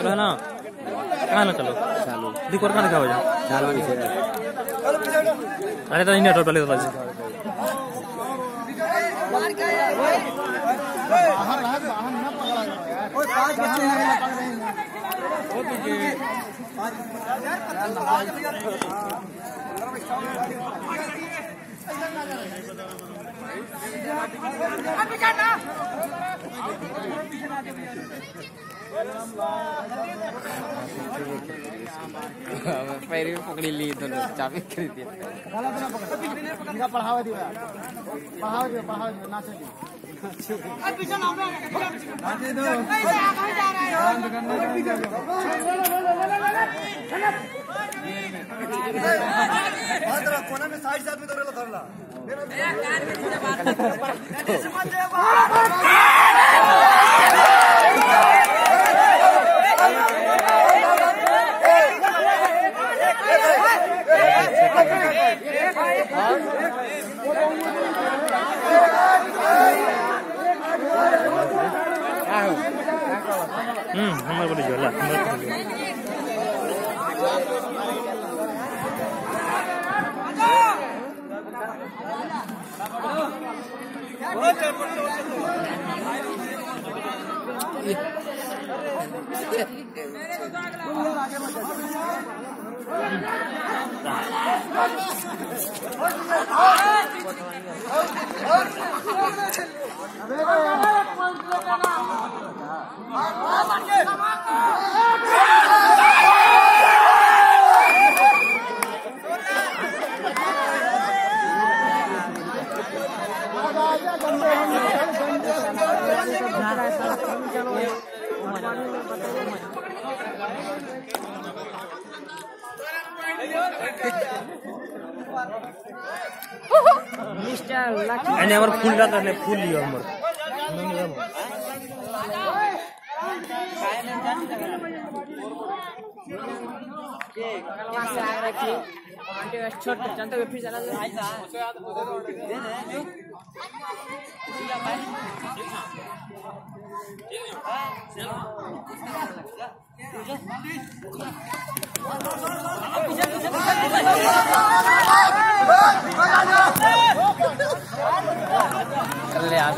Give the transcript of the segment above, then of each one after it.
चलो है ना कहाँ ना चलो चालू दिख और कहाँ दिखा बजा चालू नीचे अरे तो नहीं नेटवर्क पहले तो पैर में पकड़ी ली दोनों चाबी खरीदी पढ़ावा दियो नाचे कोना में साइड साथ में धरला धरला हमारे बड़ी झोला एने हमारे फूल डाल रहे फूल लियो हमारे छोटे चलते हुए फिर चला ले आ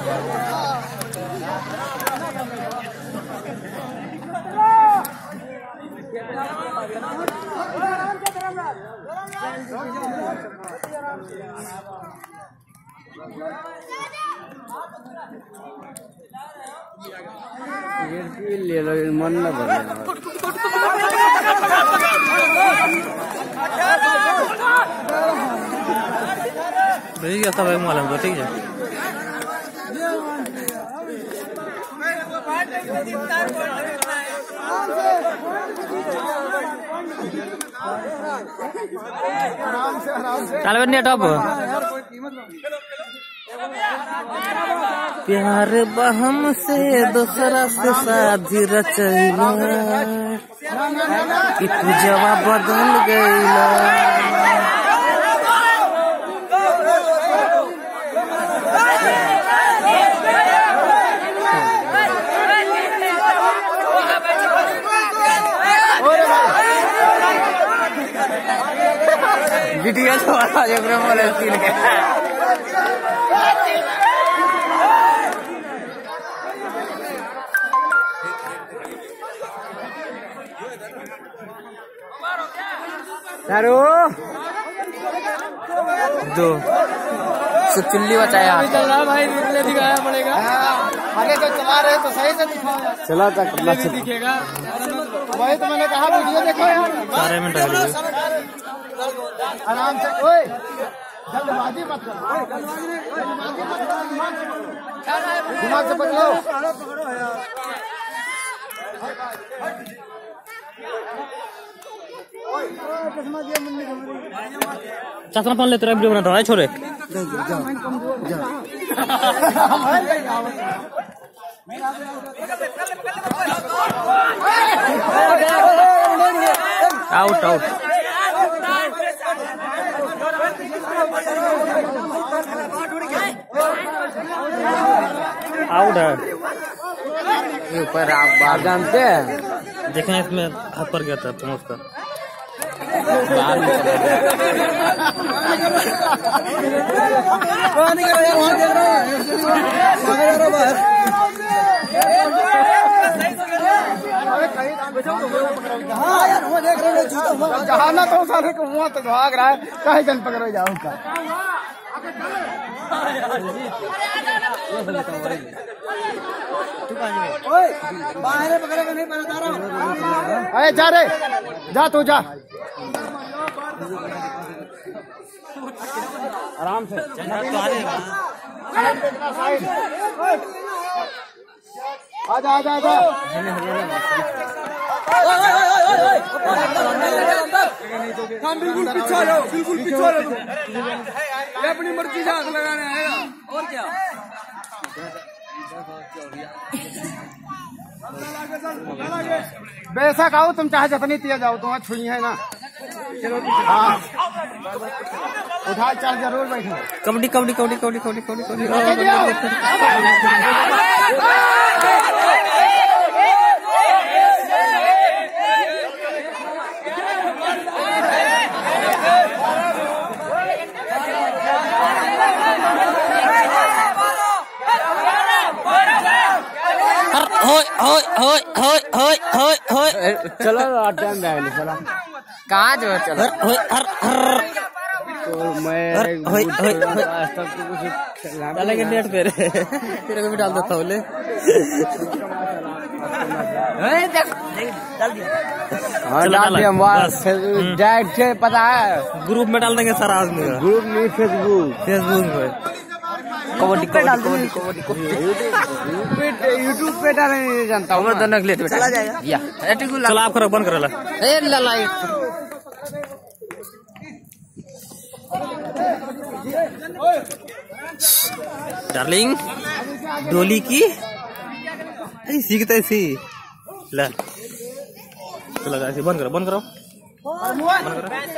ले लो मन न बने ठीक है सब मालूम तो ठीक है चल बन्ने टॉप प्यार बहम से दूसरा से शादी रचैला कि पूजवा बदल गईला वीडियो तो आज बोले सीन के दो चुल्ली बचाया भाई दिखाया पड़ेगा आगे तो चला रहे तो सही से दिखाओ चला तक दिखेगा वही तो मैंने कहा वीडियो देखो यार 4 मिनट आराम से ओए जल्दबाजी मत करो दिमाग से बदलो चश्मा पहन ले तेरा वीडियो बना रहा है छोरे आउट आउट आउट है ऊपर आप बाहर जानते हैं देखना इसमें हाथ पर गया था प्रमोद का। जहाना तो सारे को मुँह तो भाग रहा है, कहीं जन पकड़ो जाओ का। बाहर पकड़ेगा नहीं पकड़ा रहा। अरे जा रे, जा तू जा। आराम से आजा आजा आजा। हम बिल्कुल पीछे आ जाओ, बिल्कुल पीछे आ जाओ। ये अपनी मर्जी से हाथ लगाने आएगा और क्या। बेशक आओ, तुम चाहे जितनी तिया जाओ, तुम्हारा छुई है ना। हाँ उठा चार जरूर बैठो। कबड्डी कबड्डी कबड्डी कबड्डी कबड्डी कबड्डी कबड्डी चलो टाइम बैग चला कहाँ जो चलो तो मैं डालेंगे नेट पे तेरे को भी डाल देता हूँ। डायरेक्ट से पता है ग्रुप में डाल देंगे सारा आदमी का। ग्रुप में फेसबुक पे कबड्डी कबड्डी कबड्डी यूट्यूब पे डालने नहीं जानता हूँ। चला जाएगा या चलो आप करो, बंद करो ला। डार्लिंग डोली की सीखते सी ला, चलो बंद करो बंद करो बंद करो।